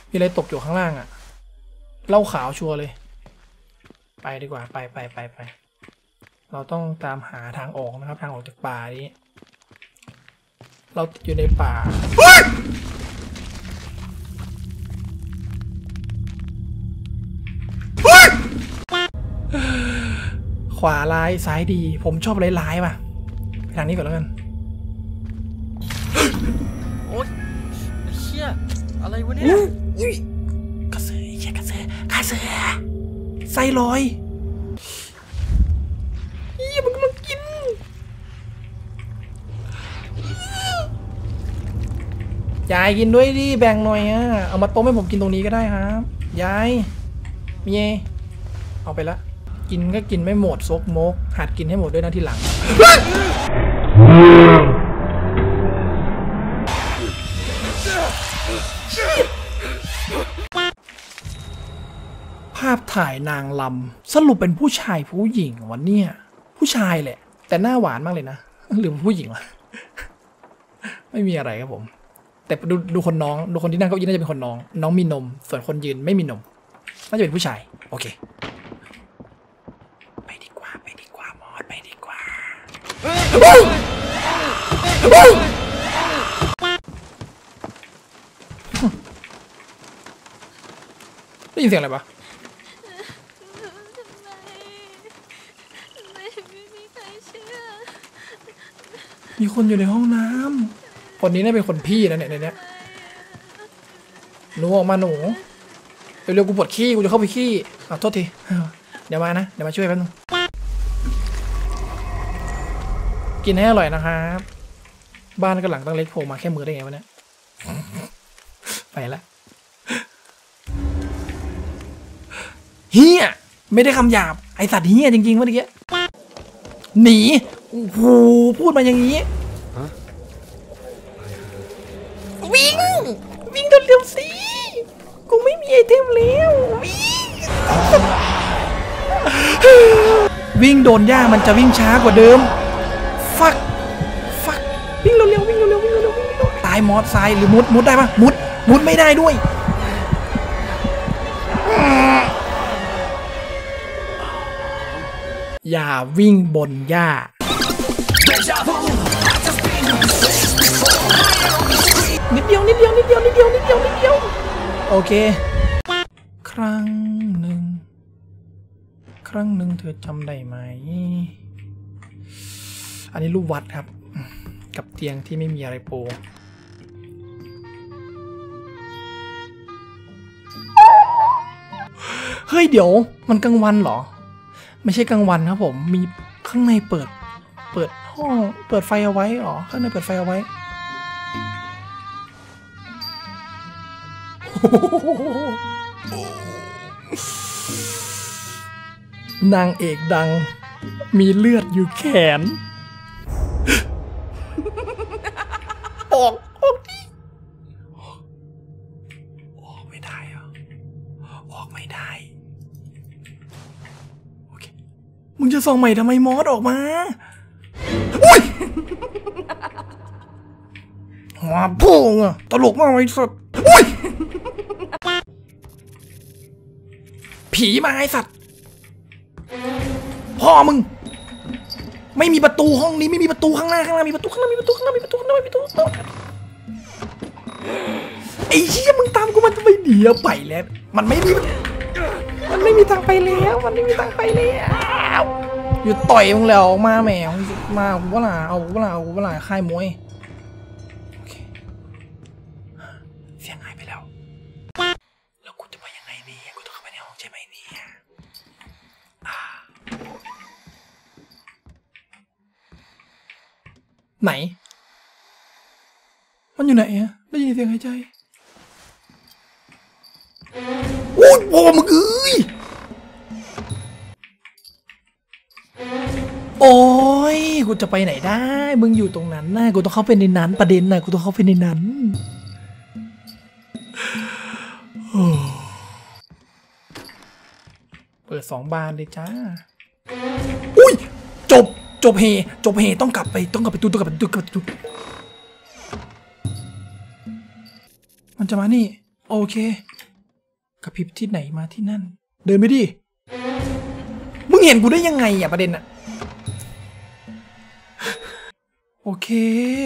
มีอะไรตกอยู่ข้างล่างอะเหล้าขาวชัวร์เลยไปดีกว่าไปเราต้องตามหาทางออกนะครับทางออกจากป่านี้เราติดอยู่ในป่าขวาร้ายซ้ายดีผมชอบร้ายๆป่ะไปทางนี้ก่อนแล้วกันโอ๊ยเชี่ยอะไรวะเนี่ยกระเสือเชี่ยกระเสือไส้ลอยมันกำลังกินยายกินด้วยดิแบ่งหน่อยอ่ะเอามาต้มให้ผมกินตรงนี้ก็ได้ครับยายมีเยเอาไปละกินก็กินไม่หมดซกมกหัดกินให้หมดด้วยนะทีหลังภาพถ่ายนางลำสรุปเป็นผู้ชายผู้หญิงวันนี้ผู้ชายแหละแต่หน้าหวานมากเลยนะหรือผู้หญิงวะไม่มีอะไรครับผมแต่ดูคนน้องดูคนที่นั่งเก้าอี้น่าจะเป็นคนน้องมีนมส่วนคนยืนไม่มีนมน่าจะเป็นผู้ชายโอเคไปดีกว่ามอสไปดีกว่าได้ยินเสียงอะไรปะมีคนอยู่ในห้องน้ำคนนี้น่าเป็นคนพี่นะเนี่ยในนี้หนูออกมาหนูเร็วๆกูปวดขี้กูจะเข้าไปขี้โทษทีเดี๋ยวมานะเดี๋ยวมาช่วยแป๊บนึงกินให้อร่อยนะครับบ้านก็หลังตั้งเล็กโผล่มาแค่มือได้ไงวะเนี่ยไปละเฮียไม่ได้คำหยาบไอสัตว์เฮียจริงๆเมื่อกี้หนีโอ้โหพูดมาอย่างนี้วิ่งเร็วๆสิกูไม่มีไอเทมแล้ววิ่งโดนหญ้ามันจะวิ่งช้ากว่าเดิมฟักวิ่งเร็วตายมอสไซด์หรือมุดได้ปะมุดไม่ได้ด้วยอย่าวิ่งบนหญ้านิดเดียวโอเคครั้งหนึ่งเธอจำได้ไหมอันนี้รูปวัดครับกับเตียงที่ไม่มีอะไรปูเฮ้ยเดี๋ยวมันกลางวันเหรอไม่ใช่กลางวันครับผมมีข้างในเปิดห้องเปิดไฟเอาไว้หรอข้างในเปิดไฟเอาไว้นางเอกดังมีเลือดอยู่แขนออกดิออกไม่ได้เหรอออกไม่ได้โอเคมึงจะส่องใหม่ทำไมมอสออกมาอุ้ยหัวพุ่งอะตลกมากเลยสัตว์อุ้ยผีมาไอ้สัตว์พ่อมึงไม่มีประตูห้องนี้ไม่มีประตูข้างหน้ามีประตูไอ้เหี้ยมึงตามกูมันทำไมเดี๋ยวไปแล้วมันไม่มีทางไปแล้วอยู่ต่อยมึงแล้วมาแหมมากูว่าล่ะเอากูว่าล่ะค่ายมวยโอเคเสียงหายไปแล้วแล้วกูจะไปยังไงนี่กูต้องเข้าไปในห้องใช่ไหมเนี่ยไหนมันอยู่ไหนอะได้ยินเสียงหายใจโอ้ยโอ้มึงเอ้ยโอ้ยกูจะไปไหนได้มึงอยู่ตรงนั้นนะกูต้องเข้าไปในนั้นประเด็นนะกูต้องเข้าไปในนั้นเปิด2 บานเลยจ้าอุ้ยจบเฮต้องกลับไปตู้มันจะมานี่โอเคกระพริบที่ไหนมาที่นั่นเดินไปดิมึงเห็นกูได้ยังไงอ่ะประเด็นอ่ะโอเค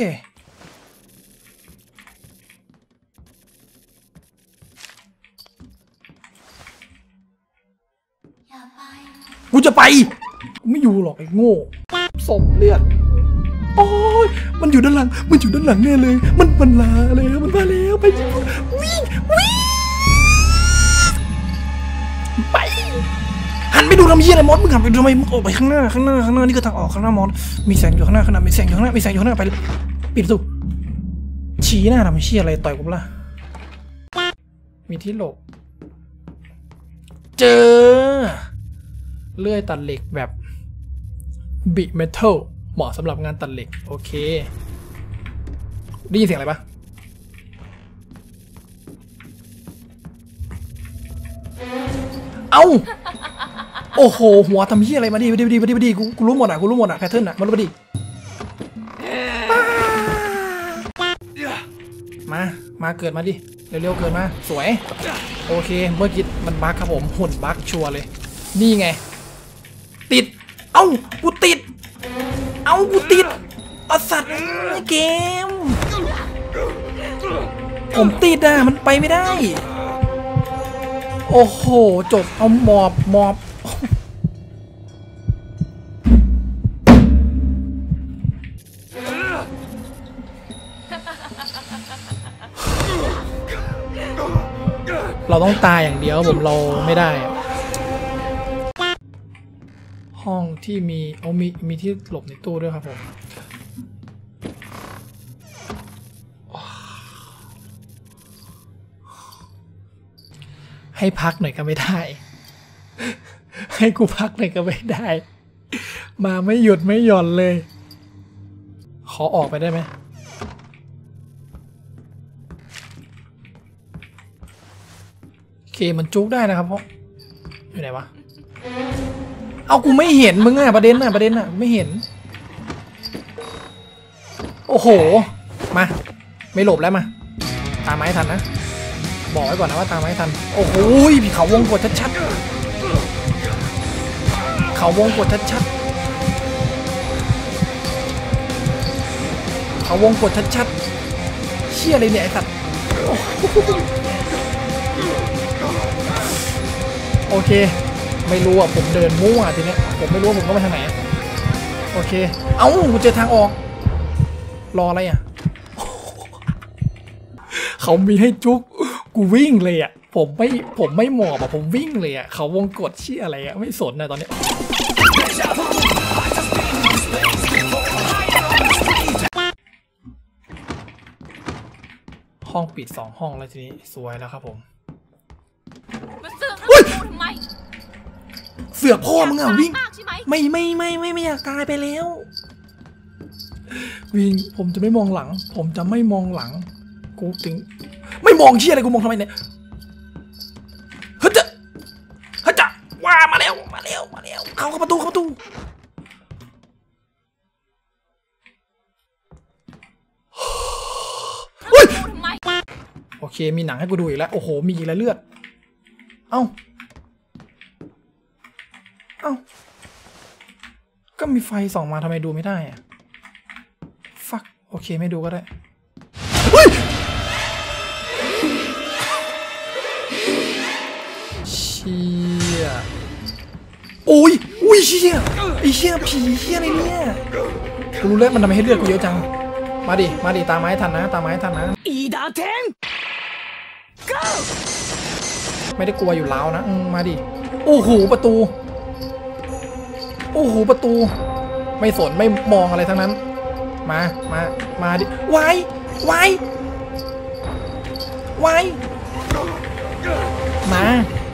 กูจะไปกูไม่อยู่หรอกไอ้โง่ศพเลือดโอ้ยมันอยู่ด้านหลังมันอยู่ด้านหลังแน่เลยมันลาเลยมันมาแล้วไปวิ่งไปหันไปดูทำเหี้ยอะไรมอสมึงหันไปดูทำไมมึงออกไปข้างหน้านี่คือทางออกข้างหน้ามอสมีแสงอยู่ข้างหน้ามีแสงอยู่ข้างหน้าไปปิดประตูชี้หน้าทำเหี้ยอะไรต่อยกูล่ะมีที่หลบเจอเลื่อยตัดเหล็กแบบบิเมทัลเหมาะสำหรับงานตัดเหล็กโอเคได้ยินเสียงอะไรปะเอ้าโอ้โหหัวทำเหี้ยอะไรมาดิกูรู้หมดอ่ะแพทเทิร์นอ่ะมาดูดิมาเกิดมาดิเร็วๆเกิดมาสวยโอเคเมื่อกี้มันบั๊กครับผมหุ่นบั๊กชัวร์เลยนี่ไงติดเอ้ากูติดเอาสัตว์เกมผมติดอ่ะมันไปไม่ได้โอ้โหจบเอาหมอบเราต้องตายอย่างเดียวผมเราไม่ได้ห้องที่มีที่หลบในตู้ด้วยครับผมให้พักหน่อยก็ไม่ได้ให้กูพักหน่อยก็ไม่ได้มาไม่หยุดไม่หย่อนเลยขอออกไปได้ไหมโอเคมันจุกได้นะครับเพราะอยู่ไหนวะเอากูไม่เห็นมึงอะประเด็นอะไม่เห็นโอ้โหมาไม่หลบแล้วมาตามไม้ทันนะบอกไว้ก่อนนะว่าตามไม้ทันโอ้โหพี่เขาวงกดชัดเขาวงกดชัดเขาวงกดชัดเชี่ยอะไรเนี่ยไอ้สัตว์โอเคไม่รู้อ่ะผมเดินมั่วทีเนี้ยผมไม่รู้ผมต้องไปทางไหนโอเคเอ้ากูเจอทางออกรออะไรอ่ะเขามีให้จุกกูวิ่งเลยอ่ะผมไม่หมอบอ่ะผมวิ่งเลยอ่ะเขาวงกดชี้อะไรอ่ะไม่สนนะตอนนี้ห้องปิด2ห้องแล้วทีนี้สวยแล้วครับผมเสือกพ่อมึงอ่ะวิ่งไม่อยากตายไปแล้ววิ่งผมจะไม่มองหลังกูถึงไม่มองเชี่ยอะไรกูมองทำไมเนี่ยเฮ้ยจะว่ามาแล้วเข้าประตูโอเคมีหนังให้กูดูอีกแล้วโอ้โหมีอีกแล้วเลือดเอ้าก็มีไฟส่องมาทำไมดูไม่ได้อะฟักโอเคไม่ดูก็ได้เฮ้ยเชี่ยโอ้ยเชี่ยไอ้เชี่ยผีเชี่ยอะไรเนี่ยกูรู้แล้วมันทำไมให้เลือดกูเยอะจังมาดิตามไม้ทันนะอีดาเทงไม่ได้กลัวอยู่แล้วนะมาดิโอ้โหประตูไม่สนไม่มองอะไรทั้งนั้นมาดิวายมา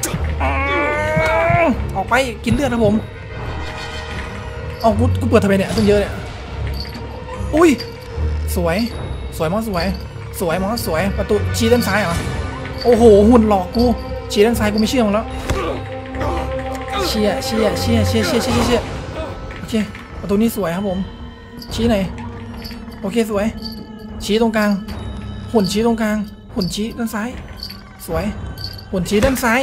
ออกไปกินเลือดนะผมเอากูเปิดทำไมเนี่ยต้องเยอะเนี่ยอุ้ยสวยมอสสวยประตูชี้ด้านซ้ายเหรอโอ้โหหุ่นหลอกกูชี้ด้านซ้ายกูไม่เชื่อมึงแล้วเชี่ยโอเคประตูนี้สวยครับผมชี้ไหนโอเคสวยชี้ตรงกลางหุ่นชี้ตรงกลางหุ่นชี้ด้านซ้ายสวยหุ่นชี้ด้านซ้าย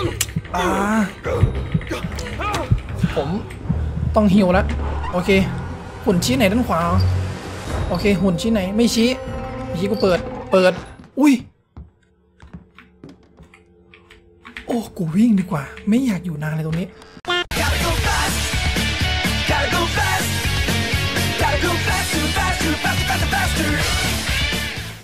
ผมต้องหิวแล้วโอเคหุ่นชี้ไหนด้านขวาโอเคหุ่นชี้ไหนไม่ชี้กูเปิดอุ้ยโอ้กูวิ่งดีกว่าไม่อยากอยู่นานเลยตรงนี้